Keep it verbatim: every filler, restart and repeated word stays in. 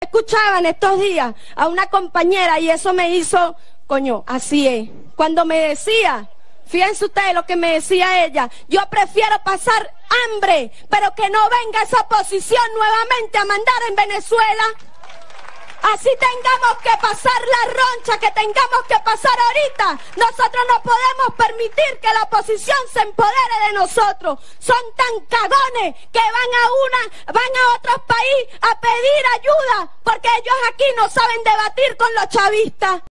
Escuchaba en estos días a una compañera y eso me hizo, coño, así es. Cuando me decía, fíjense ustedes lo que me decía ella, yo prefiero pasar hambre, pero que no venga esa oposición nuevamente a mandar en Venezuela. Así tengamos que pasar la roncha que tengamos que pasar ahorita, nosotros no podemos permitir que la oposición se empodere de nosotros. Son tan cagones que van a una, van a otros países a pedir ayuda, porque ellos aquí no saben debatir con los chavistas.